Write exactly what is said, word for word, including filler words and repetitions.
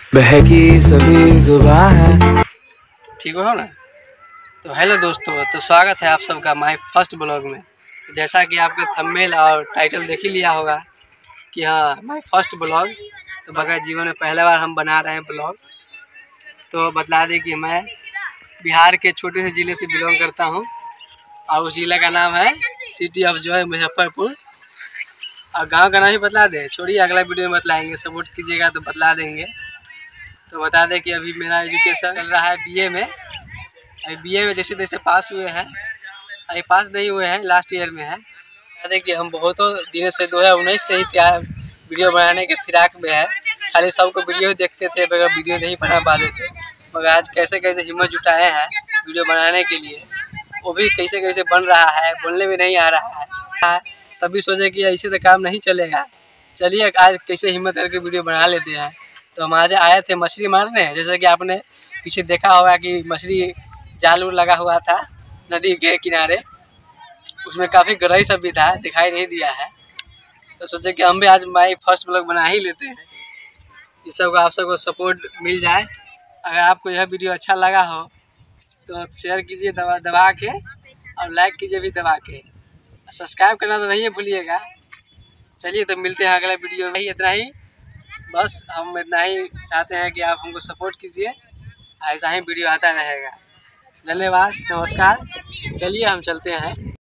बहकी सभी जुबां है। ठीक हो ना। तो हेलो दोस्तों, तो स्वागत है आप सबका माय फर्स्ट ब्लॉग में। जैसा कि आपने थंबनेल और टाइटल देख ही लिया होगा कि हाँ माय फर्स्ट ब्लॉग। तो बगैर जीवन में पहला बार हम बना रहे हैं ब्लॉग। तो बतला दें कि मैं बिहार के छोटे से ज़िले से बिलोंग करता हूँ और उस ज़िले का नाम है सिटी ऑफ जॉय मुजफ्फरपुर। और गांव का नाम ही बतला दें, छोड़िए अगला वीडियो में बतलाएंगे, सपोर्ट कीजिएगा तो बतला देंगे। तो बता दें कि अभी मेरा एजुकेशन चल रहा है बीए में। अभी बीए में जैसे तैसे पास हुए हैं, अभी पास नहीं हुए हैं, लास्ट ईयर में है। बता दें कि हम बहुतों दिनों से दो हज़ार उन्नीस से ही तैयार वीडियो बनाने के फिराक में है। खाली सबको वीडियो देखते थे मगर वीडियो नहीं बना पाते थे। मगर आज कैसे कैसे हिम्मत जुटाए हैं वीडियो बनाने के लिए, वो भी कैसे कैसे बन रहा है, बोलने में नहीं आ रहा है। तभी सोचे कि ऐसे तो काम नहीं चलेगा, चलिए आज कैसे हिम्मत करके वीडियो बना लेते हैं। तो हम आज आए थे मछली मारने। जैसे कि आपने पीछे देखा होगा कि मछली जाल उल लगा हुआ था नदी के किनारे, उसमें काफ़ी गहराई सब भी था, दिखाई नहीं दिया है। तो सोचे कि हम भी आज माई फर्स्ट ब्लॉग बना ही लेते हैं, इस सब को आप सबको सपोर्ट मिल जाए। अगर आपको यह वीडियो अच्छा लगा हो तो शेयर कीजिए दबा दबा के, और लाइक कीजिए भी दबा के, सब्सक्राइब करना तो नहीं भूलिएगा। चलिए तो मिलते हैं अगला वीडियो में। ही इतना ही बस, हम इतना ही चाहते हैं कि आप हमको सपोर्ट कीजिए, ऐसा ही वीडियो आता रहेगा। धन्यवाद, नमस्कार। चलिए हम चलते हैं।